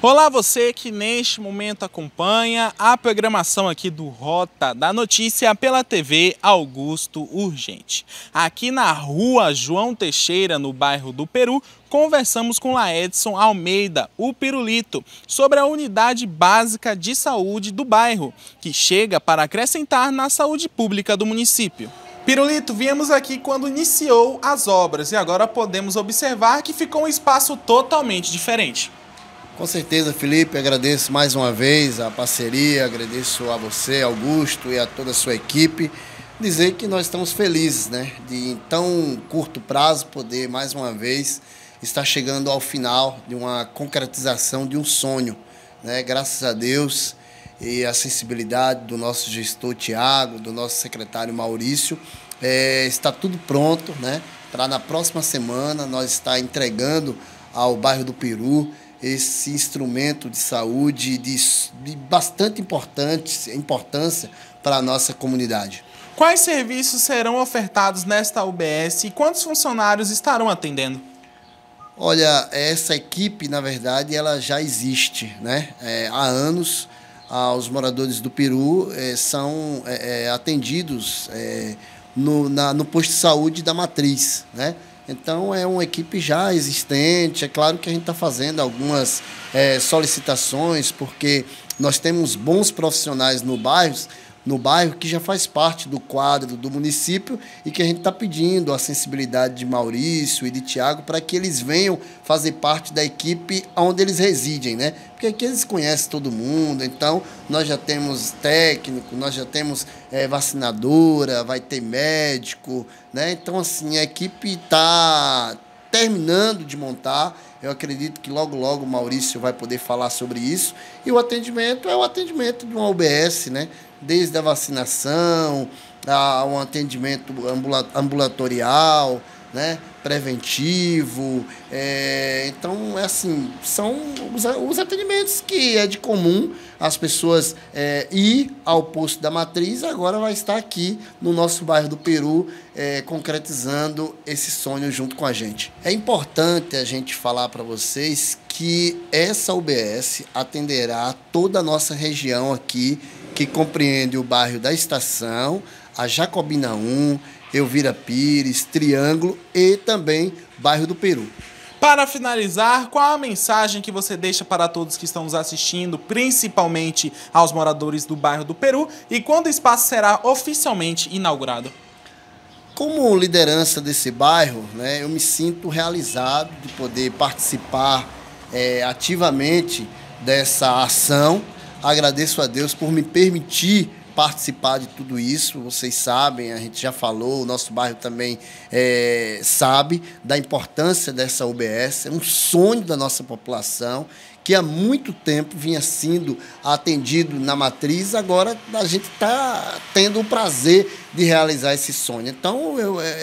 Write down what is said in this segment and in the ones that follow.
Olá, você que neste momento acompanha a programação aqui do Rota da Notícia pela TV Augusto Urgente. Aqui na rua João Teixeira, no bairro do Peru, conversamos com Laedson Almeida, o Pirulito, sobre a unidade básica de saúde do bairro, que chega para acrescentar na saúde pública do município. Pirulito, viemos aqui quando iniciou as obras e agora podemos observar que ficou um espaço totalmente diferente. Com certeza, Felipe, agradeço mais uma vez a parceria, agradeço a você, Augusto, e a toda a sua equipe. Dizer que nós estamos felizes, né, de em tão curto prazo poder mais uma vez estar chegando ao final de uma concretização de um sonho, né, graças a Deus e a sensibilidade do nosso gestor Tiago, do nosso secretário Maurício, está tudo pronto, né, para na próxima semana nós estar entregando ao bairro do Peru esse instrumento de saúde de bastante importância para a nossa comunidade. Quais serviços serão ofertados nesta UBS e quantos funcionários estarão atendendo? Olha, essa equipe, na verdade, ela já existe, né? Há anos, os moradores do Peru são atendidos no posto de saúde da Matriz, né? Então, é uma equipe já existente. É claro que a gente está fazendo algumas solicitações, porque nós temos bons profissionais no bairro que já faz parte do quadro do município e que a gente está pedindo a sensibilidade de Maurício e de Tiago para que eles venham fazer parte da equipe onde eles residem, né? Porque aqui eles conhecem todo mundo, então nós já temos técnico, nós já temos vacinadora, vai ter médico, né? Então, assim, a equipe está terminando de montar. Eu acredito que logo, logo o Maurício vai poder falar sobre isso. E o atendimento é o atendimento de uma UBS, né? Desde a vacinação, a um atendimento ambulatorial, né? Preventivo. Então, assim, são os atendimentos que é de comum as pessoas ir ao posto da Matriz. Agora vai estar aqui no nosso bairro do Peru, concretizando esse sonho junto com a gente. É importante a gente falar para vocês que essa UBS atenderá toda a nossa região aqui, que compreende o bairro da Estação, a Jacobina 1, Elvira Pires, Triângulo e também bairro do Peru. Para finalizar, qual a mensagem que você deixa para todos que estão nos assistindo, principalmente aos moradores do bairro do Peru, e quando o espaço será oficialmente inaugurado? Como liderança desse bairro, né, eu me sinto realizado de poder participar ativamente dessa ação. Agradeço a Deus por me permitir participar de tudo isso. Vocês sabem, a gente já falou, o nosso bairro também sabe da importância dessa UBS. É um sonho da nossa população que há muito tempo vinha sendo atendido na Matriz. Agora a gente está tendo o prazer de realizar esse sonho. Então,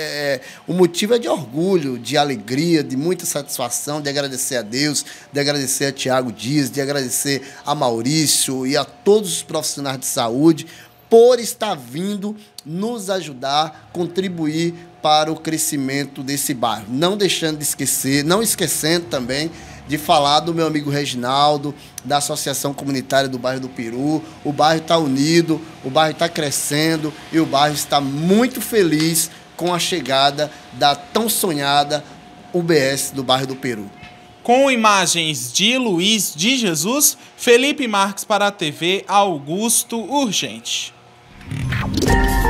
o motivo é de orgulho, de alegria, de muita satisfação, de agradecer a Deus, de agradecer a Tiago Dias, de agradecer a Maurício e a todos os profissionais de saúde por estar vindo nos ajudar, contribuir para o crescimento desse bairro. Não deixando de esquecer, não esquecendo também de falar do meu amigo Reginaldo, da Associação Comunitária do Bairro do Peru. O bairro está unido, o bairro está crescendo e o bairro está muito feliz com a chegada da tão sonhada UBS do bairro do Peru. Com imagens de Luiz de Jesus, Felipe Marques para a TV Augusto Urgente.